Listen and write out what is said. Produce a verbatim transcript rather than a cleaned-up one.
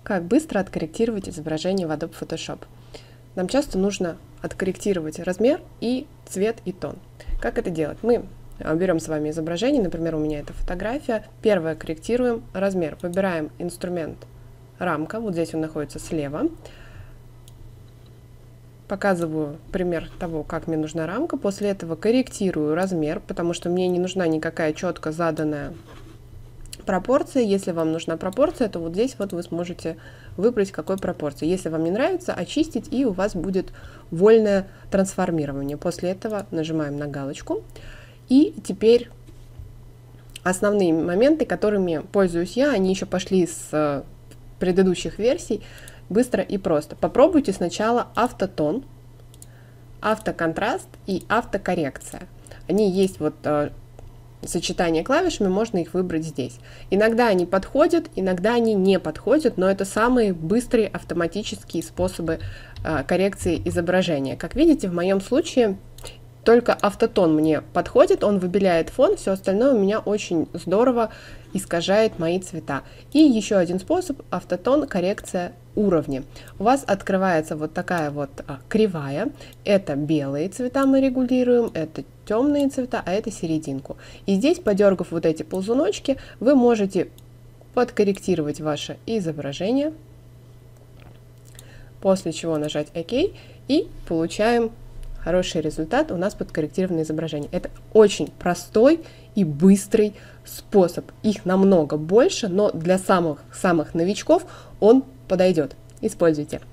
Как быстро откорректировать изображение в Adobe Photoshop. Нам часто нужно откорректировать размер и цвет и тон. Как это делать? Мы берем с вами изображение, например, у меня это фотография. Первое, корректируем размер. Выбираем инструмент рамка, вот здесь он находится слева. Показываю пример того, как мне нужна рамка. После этого корректирую размер, потому что мне не нужна никакая четко заданная пропорция. Если вам нужна пропорция, то вот здесь вот вы сможете выбрать, какой пропорции. Если вам не нравится, очистить, и у вас будет вольное трансформирование. После этого нажимаем на галочку. И теперь основные моменты, которыми пользуюсь я, они еще пошли с предыдущих версий. Быстро и просто. Попробуйте сначала автотон, автоконтраст и автокоррекция. Они есть вот э, сочетание клавишами, можно их выбрать здесь. Иногда они подходят, иногда они не подходят, но это самые быстрые автоматические способы э, коррекции изображения. Как видите, в моем случае только автотон мне подходит, он выбеляет фон, все остальное у меня очень здорово искажает мои цвета. И еще один способ — автотон, коррекция уровня. У вас открывается вот такая вот а, кривая. Это белые цвета мы регулируем, это темные цвета, а это серединку. И здесь, подергав вот эти ползуночки, вы можете подкорректировать ваше изображение, после чего нажать ОК, и получаем хороший результат, у нас подкорректированное изображение. Это очень простой и быстрый способ. Их намного больше, но для самых-самых новичков он подойдет. Используйте.